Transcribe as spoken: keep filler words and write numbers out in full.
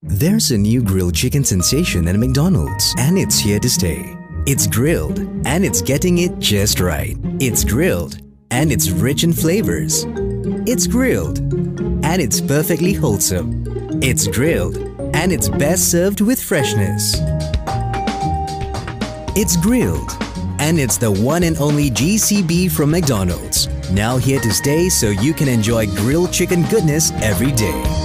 There's a new grilled chicken sensation at McDonald's, and it's here to stay. It's grilled, and it's getting it just right. It's grilled, and it's rich in flavors. It's grilled, and it's perfectly wholesome. It's grilled, and it's best served with freshness. It's grilled, and it's the one and only G C B from McDonald's. Now here to stay so you can enjoy grilled chicken goodness every day.